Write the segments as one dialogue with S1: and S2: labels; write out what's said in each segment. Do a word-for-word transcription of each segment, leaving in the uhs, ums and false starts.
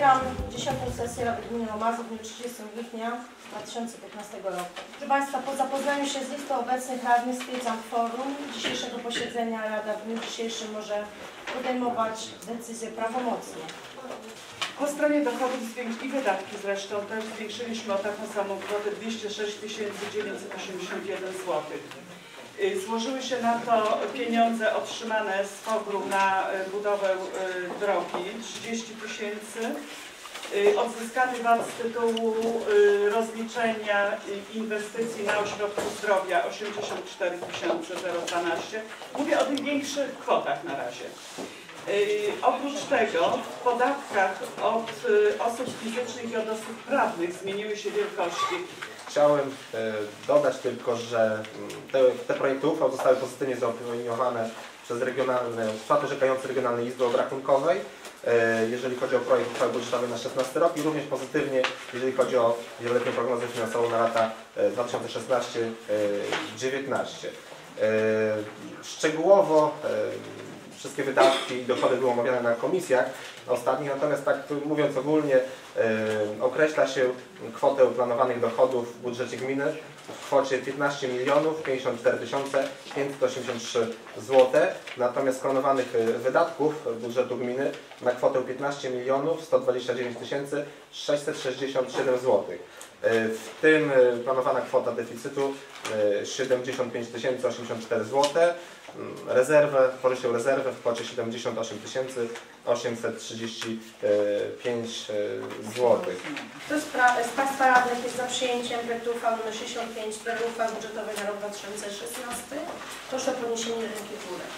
S1: Otwieram dziesiątą sesję Rady Gminy Łomazy w dniu trzydziestego kwietnia dwa tysiące piętnastego roku. Proszę Państwa, po zapoznaniu się z listą obecnych radnych stwierdzam kworum dzisiejszego posiedzenia. Rada w dniu dzisiejszym może podejmować decyzje prawomocnie.
S2: Po stronie dochodów i wydatki zresztą też zwiększyliśmy o taką samą kwotę dwieście sześć tysięcy dziewięćset osiemdziesiąt jeden złotych. Złożyły się na to pieniądze otrzymane z F O G R-u na budowę drogi trzydzieści tysięcy, odzyskany V A T z tytułu rozliczenia inwestycji na ośrodku zdrowia osiemdziesiąt cztery tysiące dwanaście. Mówię o tych większych kwotach na razie. Yy, oprócz tego w podatkach od y, osób fizycznych i od osób prawnych zmieniły się wielkości.
S3: Chciałem y, dodać tylko, że te, te projekty uchwał zostały pozytywnie zaopiniowane przez regionalne, skład orzekający Regionalnej Izby Obrachunkowej, y, jeżeli chodzi o projekt uchwały budżetowej na szesnasty rok i również pozytywnie, jeżeli chodzi o wieloletnią prognozę finansową na lata y, dwa tysiące szesnasty do dziewiętnastego. Y, szczegółowo y, wszystkie wydatki i dochody były omawiane na komisjach ostatnich, natomiast tak mówiąc ogólnie yy, określa się kwotę planowanych dochodów w budżecie gminy w kwocie piętnaście milionów pięćdziesiąt cztery tysiące pięćset osiemdziesiąt trzy złote, natomiast planowanych wydatków budżetu gminy na kwotę piętnaście milionów sto dwadzieścia dziewięć tysięcy sześćset sześćdziesiąt siedem złotych. W tym planowana kwota deficytu siedemdziesiąt pięć tysięcy osiemdziesiąt cztery złote, rezerwę, tworzy się rezerwę w kwocie siedemdziesiąt osiem tysięcy osiemset trzydzieści pięć złotych.
S1: Kto z, z Państwa radnych jest za przyjęciem projektu uchwały nr sześćdziesiąt pięć, projektu uchwały budżetowej na rok dwa tysiące szesnasty? Proszę o podniesienie ręki w górę.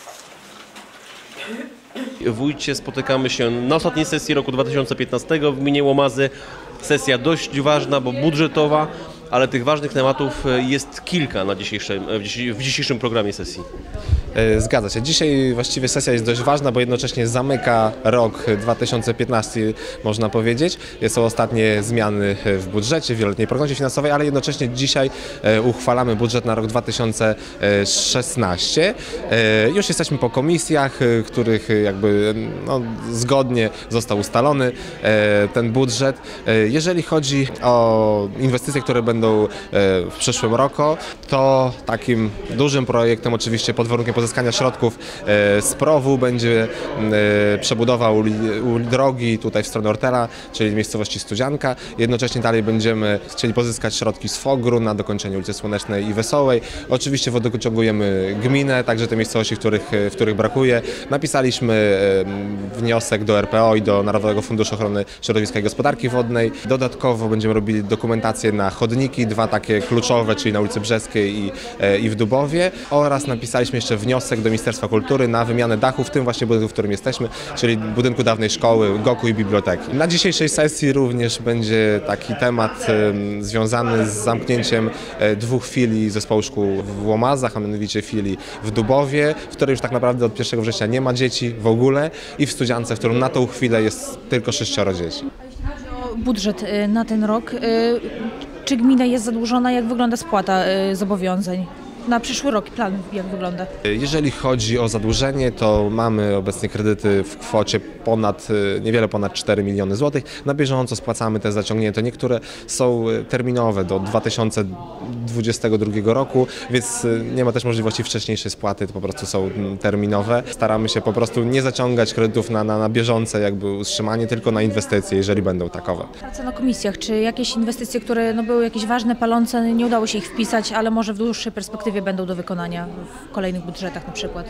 S4: W Wójcie spotykamy się na ostatniej sesji roku dwa tysiące piętnastego w gminie Łomazy. Sesja dość ważna, bo budżetowa, ale tych ważnych tematów jest kilka na dzisiejszym, w dzisiejszym programie sesji.
S5: Zgadza się. Dzisiaj właściwie sesja jest dość ważna, bo jednocześnie zamyka rok dwa tysiące piętnasty, można powiedzieć. Są ostatnie zmiany w budżecie, w wieloletniej prognozie finansowej, ale jednocześnie dzisiaj uchwalamy budżet na rok dwa tysiące szesnasty. Już jesteśmy po komisjach, których jakby no, zgodnie został ustalony ten budżet. Jeżeli chodzi o inwestycje, które będą w przyszłym roku, to takim dużym projektem, oczywiście pod warunkiem pozyskania środków z P R O W-u, będzie przebudowa uli, uli, drogi tutaj w stronę Ortela, czyli miejscowości Studzianka. Jednocześnie dalej będziemy chcieli pozyskać środki z F O G R-u na dokończenie ulicy Słonecznej i Wesołej. Oczywiście wodociągujemy gminę, także te miejscowości, w których, w których brakuje. Napisaliśmy wniosek do R P O i do Narodowego Funduszu Ochrony Środowiska i Gospodarki Wodnej. Dodatkowo będziemy robili dokumentację na chodniki, dwa takie kluczowe, czyli na ulicy Brzeskiej i, i w Dubowie, oraz napisaliśmy jeszcze wniosek do Ministerstwa Kultury na wymianę dachu w tym właśnie budynku, w którym jesteśmy, czyli budynku dawnej szkoły, goku i biblioteki. Na dzisiejszej sesji również będzie taki temat y, związany z zamknięciem y, dwóch filii zespołu szkół w Łomazach, a mianowicie filii w Dubowie, w której już tak naprawdę od pierwszego września nie ma dzieci w ogóle, i w Studziance, w którym na tą chwilę jest tylko sześcioro dzieci.
S6: Budżet na ten rok. Czy gmina jest zadłużona? Jak wygląda spłata zobowiązań? Na przyszły rok plan jak wygląda?
S5: Jeżeli chodzi o zadłużenie, to mamy obecnie kredyty w kwocie ponad, niewiele ponad cztery miliony złotych. Na bieżąco spłacamy te zaciągnięte. Niektóre są terminowe do dwa tysiące dwudziestego drugiego roku, więc nie ma też możliwości wcześniejszej spłaty, to po prostu są terminowe. Staramy się po prostu nie zaciągać kredytów na, na, na bieżące jakby utrzymanie, tylko na inwestycje, jeżeli będą takowe.
S6: Praca na komisjach. Czy jakieś inwestycje, które no, były jakieś ważne, palące, nie udało się ich wpisać, ale może w dłuższej perspektywie będą do wykonania w kolejnych budżetach na przykład?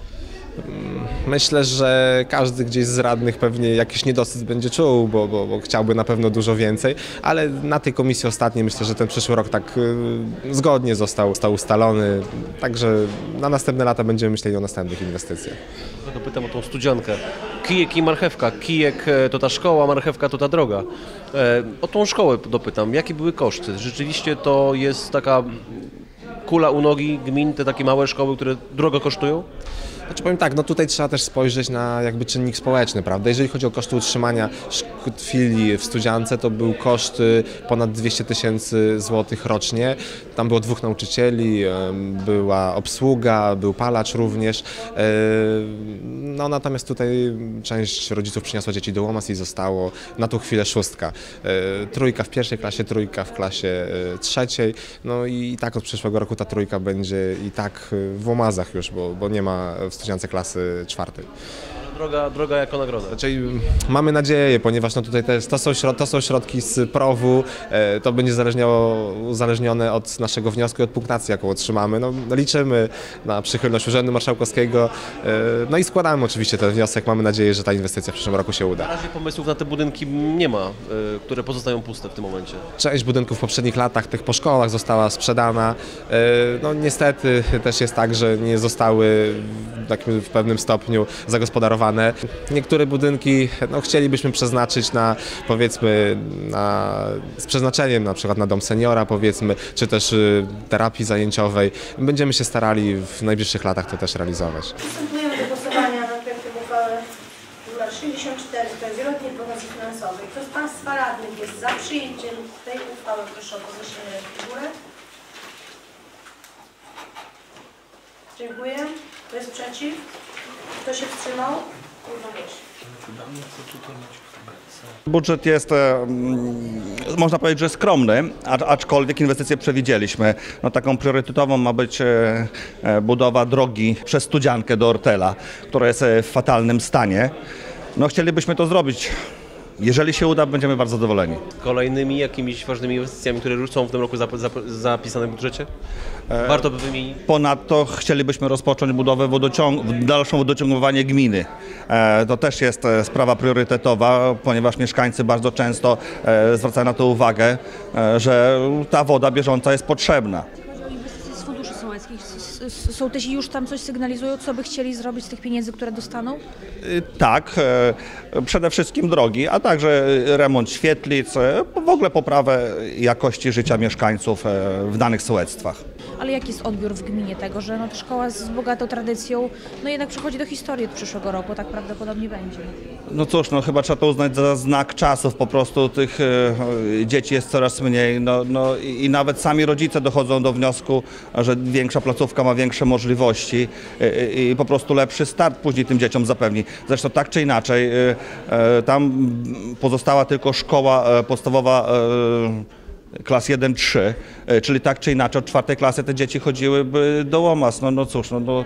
S5: Myślę, że każdy gdzieś z radnych pewnie jakiś niedosyt będzie czuł, bo, bo, bo chciałby na pewno dużo więcej, ale na tej komisji ostatniej myślę, że ten przyszły rok tak y, zgodnie został, został ustalony, także na następne lata będziemy myśleli o następnych inwestycjach.
S4: Dopytam o tą Studziankę. Kijek i marchewka. Kijek to ta szkoła, marchewka to ta droga. E, o tą szkołę dopytam. Jakie były koszty? Rzeczywiście to jest taka kula u nogi gmin, te takie małe szkoły, które drogo kosztują?
S5: Znaczy powiem tak, no tutaj trzeba też spojrzeć na jakby czynnik społeczny, prawda? Jeżeli chodzi o koszty utrzymania filii w Studziance, to był koszt ponad dwieście tysięcy złotych rocznie. Tam było dwóch nauczycieli, była obsługa, był palacz również. No natomiast tutaj część rodziców przyniosła dzieci do Łomaz i zostało na tą chwilę szóstka. Trójka w pierwszej klasie, trójka w klasie trzeciej. No i tak od przyszłego roku ta trójka będzie i tak w Łomazach już, bo, bo nie ma w Studziance klasy czwartej.
S4: Droga, droga jako nagroda.
S5: Raczej mamy nadzieję, ponieważ no tutaj też to, są środ, to są środki z prowu, e, to będzie uzależnione od naszego wniosku i od punktacji, jaką otrzymamy. No, liczymy na przychylność Urzędu Marszałkowskiego, e, no i składamy oczywiście ten wniosek. Mamy nadzieję, że ta inwestycja w przyszłym roku się uda.
S4: Na razie pomysłów na te budynki nie ma, y, które pozostają puste w tym momencie.
S5: Część budynków w poprzednich latach, tych po szkołach, została sprzedana. E, no niestety też jest tak, że nie zostały tak w pewnym stopniu zagospodarowane. Niektóre budynki no, chcielibyśmy przeznaczyć na, powiedzmy, na, z przeznaczeniem na przykład na dom seniora, powiedzmy, czy też y, terapii zajęciowej. Będziemy się starali w najbliższych latach to też realizować.
S1: Przystępujemy do głosowania nad projektem uchwały nr sześćdziesiąt cztery, to jest wieloletniej prognozy finansowej. Kto z Państwa radnych jest za przyjęciem tej uchwały, proszę o podniesienie ręki w górę. Dziękuję. Kto jest przeciw? Kto się wstrzymał?
S7: Budżet jest, można powiedzieć, że skromny, aczkolwiek inwestycje przewidzieliśmy. No, taką priorytetową ma być budowa drogi przez Studziankę do Ortela, która jest w fatalnym stanie. No, chcielibyśmy to zrobić. Jeżeli się uda, będziemy bardzo zadowoleni.
S4: Kolejnymi jakimiś ważnymi inwestycjami, które już są w tym roku zap zap zapisane w budżecie? Warto by wymienić.
S7: Ponadto chcielibyśmy rozpocząć budowę wodociągu, dalszą wodociągowanie gminy. To też jest sprawa priorytetowa, ponieważ mieszkańcy bardzo często zwracają na to uwagę, że ta woda bieżąca jest potrzebna.
S6: Z funduszy sołeckich sołtysi już tam coś sygnalizują, co by chcieli zrobić z tych pieniędzy, które dostaną?
S7: Tak, przede wszystkim drogi, a także remont świetlic, w ogóle poprawę jakości życia mieszkańców w danych sołectwach.
S6: Ale jaki jest odbiór w gminie tego, że no, ta szkoła z bogatą tradycją no jednak przechodzi do historii od przyszłego roku, tak prawdopodobnie będzie?
S7: No cóż, no chyba trzeba to uznać za znak czasów, po prostu tych e, dzieci jest coraz mniej, no, no i, i nawet sami rodzice dochodzą do wniosku, że większa placówka ma większe możliwości e, i po prostu lepszy start później tym dzieciom zapewni. Zresztą tak czy inaczej, e, e, tam pozostała tylko szkoła e, podstawowa e, klas jeden trzy, czyli tak czy inaczej od czwartej klasy te dzieci chodziłyby do Łomaz. No, no cóż, no, no,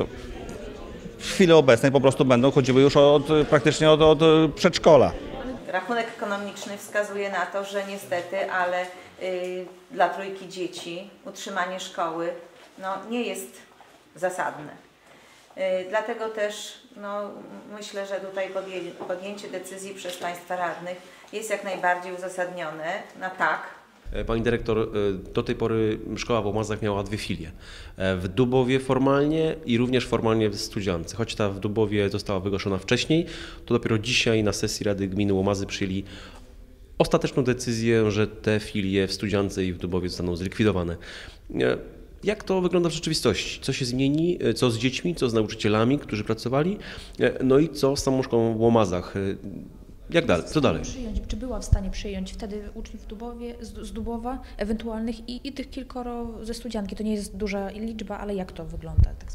S7: w chwili obecnej po prostu będą chodziły już od, praktycznie od, od przedszkola.
S8: Rachunek ekonomiczny wskazuje na to, że niestety, ale y, dla trójki dzieci utrzymanie szkoły no, nie jest zasadne. Y, dlatego też no, myślę, że tutaj podję, podjęcie decyzji przez Państwa radnych jest jak najbardziej uzasadnione na tak.
S4: Pani dyrektor, do tej pory szkoła w Łomazach miała dwie filie. W Dubowie formalnie i również formalnie w Studziance. Choć ta w Dubowie została wygłoszona wcześniej, to dopiero dzisiaj na sesji Rady Gminy Łomazy przyjęli ostateczną decyzję, że te filie w Studziance i w Dubowie zostaną zlikwidowane. Jak to wygląda w rzeczywistości? Co się zmieni? Co z dziećmi? Co z nauczycielami, którzy pracowali? No i co z samą szkołą w Łomazach? Jak dalej? Co dalej?
S6: Przyjąć, czy była w stanie przyjąć wtedy uczniów w Dubowie, z, z Dubowa ewentualnych i, i tych kilkoro ze Studzianki? To nie jest duża liczba, ale jak to wygląda? Tak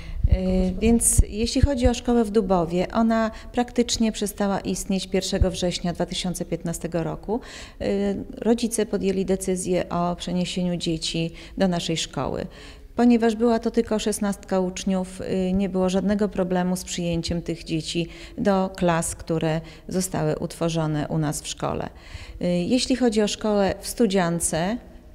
S8: Więc jeśli chodzi o szkołę w Dubowie, ona praktycznie przestała istnieć pierwszego września dwa tysiące piętnastego roku. Rodzice podjęli decyzję o przeniesieniu dzieci do naszej szkoły. Ponieważ była to tylko szesnastka uczniów, nie było żadnego problemu z przyjęciem tych dzieci do klas, które zostały utworzone u nas w szkole. Jeśli chodzi o szkołę w Studziance,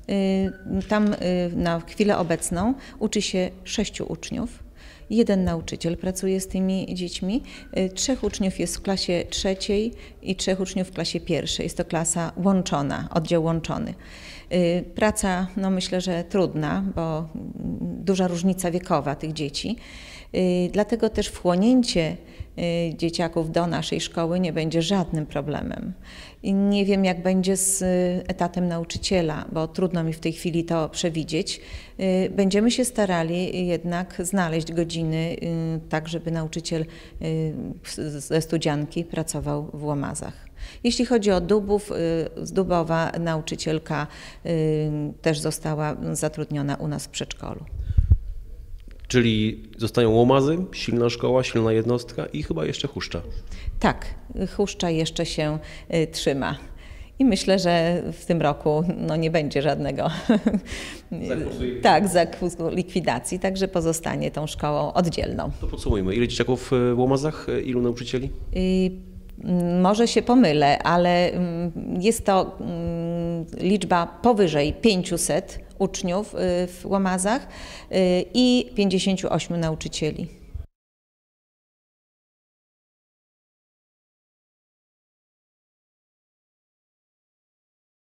S8: tam na chwilę obecną uczy się sześciu uczniów. Jeden nauczyciel pracuje z tymi dziećmi, trzech uczniów jest w klasie trzeciej i trzech uczniów w klasie pierwszej. Jest to klasa łączona, oddział łączony. Praca, no myślę, że trudna, bo duża różnica wiekowa tych dzieci. Dlatego też wchłonięcie dzieciaków do naszej szkoły nie będzie żadnym problemem. I nie wiem, jak będzie z etatem nauczyciela, bo trudno mi w tej chwili to przewidzieć. Będziemy się starali jednak znaleźć godziny tak, żeby nauczyciel ze studzianki pracował w Łomazach. Jeśli chodzi o Dubów, z Dubowa nauczycielka też została zatrudniona u nas w przedszkolu.
S4: Czyli zostają Łomazy, silna szkoła, silna jednostka i chyba jeszcze Chuszcza.
S8: Tak, Chuszcza jeszcze się trzyma. I myślę, że w tym roku no, nie będzie żadnego tak, zakusu likwidacji, także pozostanie tą szkołą oddzielną.
S4: To podsumujmy. Ile dzieciaków w Łomazach, ilu nauczycieli?
S8: I, może się pomylę, ale jest to liczba powyżej pięciuset uczniów w Łomazach i pięćdziesięciu ośmiu nauczycieli.